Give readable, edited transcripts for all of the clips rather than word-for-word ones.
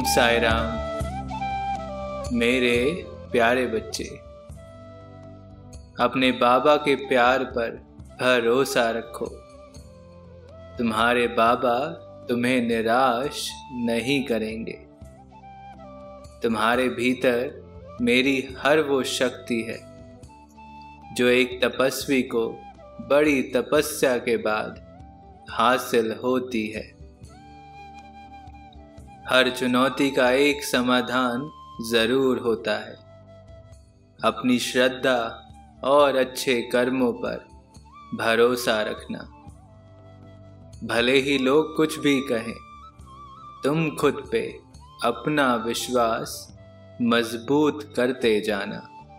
साई राम। मेरे प्यारे बच्चे, अपने बाबा के प्यार पर भरोसा रखो। तुम्हारे बाबा तुम्हें निराश नहीं करेंगे। तुम्हारे भीतर मेरी हर वो शक्ति है जो एक तपस्वी को बड़ी तपस्या के बाद हासिल होती है। हर चुनौती का एक समाधान जरूर होता है। अपनी श्रद्धा और अच्छे कर्मों पर भरोसा रखना। भले ही लोग कुछ भी कहें, तुम खुद पे अपना विश्वास मजबूत करते जाना।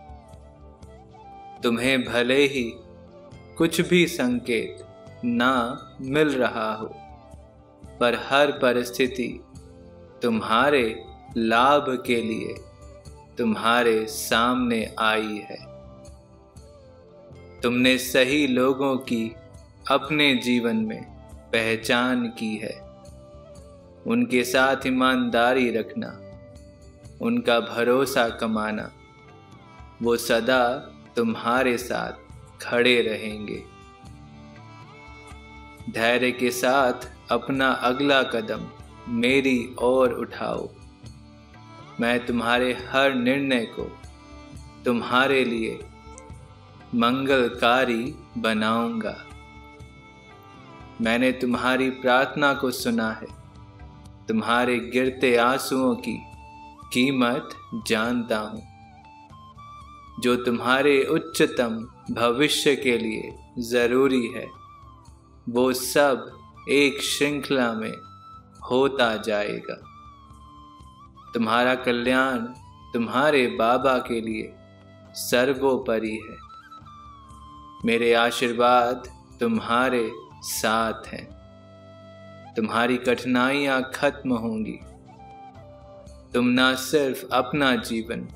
तुम्हें भले ही कुछ भी संकेत ना मिल रहा हो, पर हर परिस्थिति तुम्हारे लाभ के लिए तुम्हारे सामने आई है। तुमने सही लोगों की अपने जीवन में पहचान की है। उनके साथ ईमानदारी रखना, उनका भरोसा कमाना, वो सदा तुम्हारे साथ खड़े रहेंगे। धैर्य के साथ अपना अगला कदम मेरी ओर उठाओ। मैं तुम्हारे हर निर्णय को तुम्हारे लिए मंगलकारी बनाऊंगा। मैंने तुम्हारी प्रार्थना को सुना है। तुम्हारे गिरते आंसुओं की कीमत जानता हूं। जो तुम्हारे उच्चतम भविष्य के लिए जरूरी है, वो सब एक श्रृंखला में होता जाएगा। तुम्हारा कल्याण तुम्हारे बाबा के लिए सर्वोपरि है। मेरे आशीर्वाद तुम्हारे साथ हैं। तुम्हारी कठिनाइयां खत्म होंगी। तुम ना सिर्फ अपना जीवन,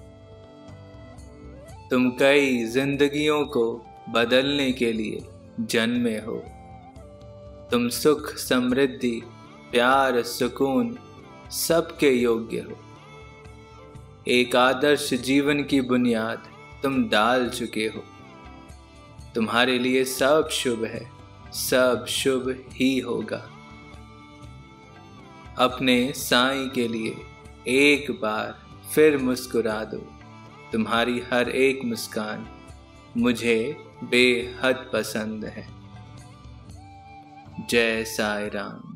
तुम कई जिंदगियों को बदलने के लिए जन्मे हो। तुम सुख, समृद्धि, प्यार, सुकून सबके योग्य हो। एक आदर्श जीवन की बुनियाद तुम डाल चुके हो। तुम्हारे लिए सब शुभ है, सब शुभ ही होगा। अपने साईं के लिए एक बार फिर मुस्कुरा दो। तुम्हारी हर एक मुस्कान मुझे बेहद पसंद है। जय साई राम।